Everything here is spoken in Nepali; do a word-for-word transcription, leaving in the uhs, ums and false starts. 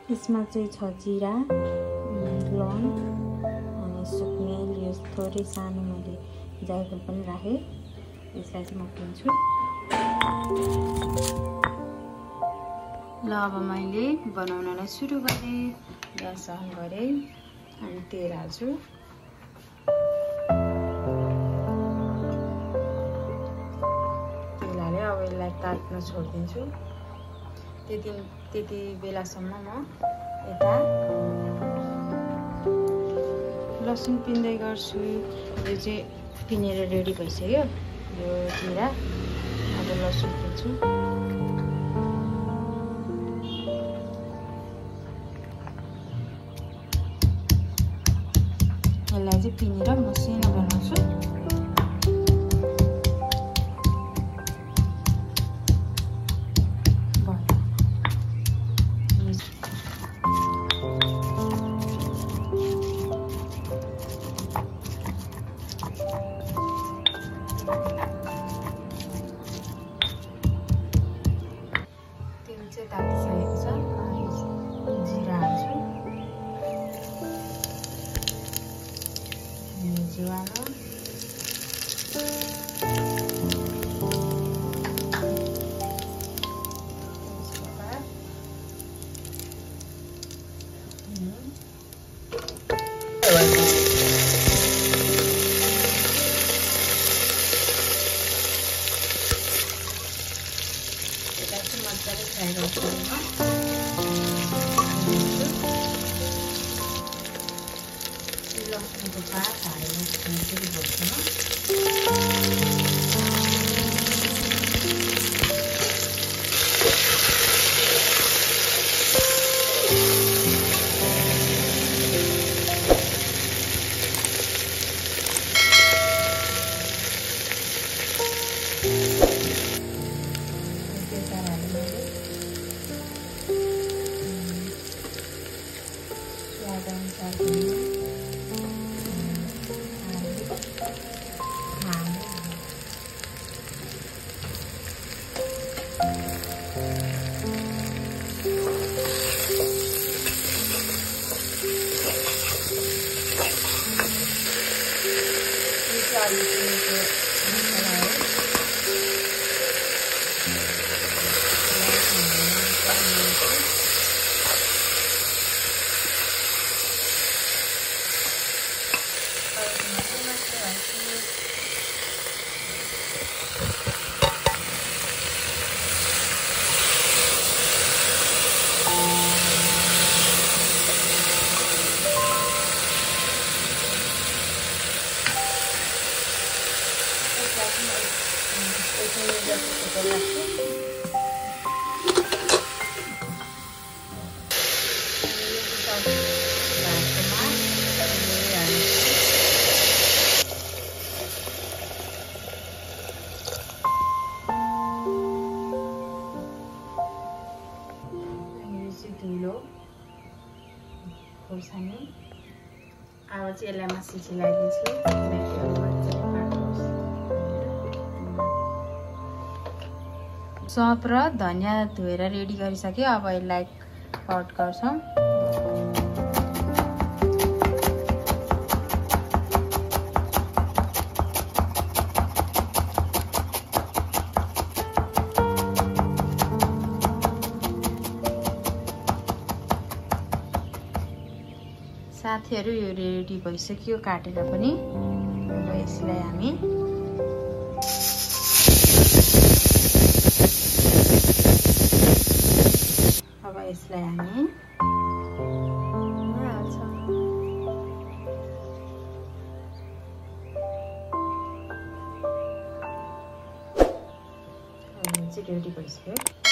यसमा चाहिँ छ जिरा, लौङ अनि सुक्मेल, यो थोरै सानो मैले जायफल पनि राखेँ। यसलाई चाहिँ म पिन्छु। ल अब मैले बनाउनलाई सुरु गरेँ। ग्यास अन गरेँ अनि तेल हाल्छु। तेल हालेँ, अब यसलाई तात्न छोडिदिन्छु। त्यति त्यति बेलासम्म म यता लसुन पिन्दै गर्छु। यो चाहिँ पिनेर रेडी भइसक्यो यो जिरा। अब लसुन पिन्छु। यसलाई चाहिँ पिनेर मसिनो बनाउँछु। तातिसकेको छ। जिरा हाल्छु, ज्वानो, मजाले फ्राई गर्छु। लसुनको पात हालेर फेरि भुट्छु। खोर्सानी अब चाहिँ यसलाई म सिटी लगाइदिन्छु। सौंफ र धनियाँ धोएर रेडी गरिसक्यो। अब यसलाई कट गर्छौँ। साथीहरु यो रेडी भइसक्यो काटेर पनि। अब यसलाई हामी अब यसलाई हामी हाल्छौँ। अब चाहिँ रेडी भइसक्यो।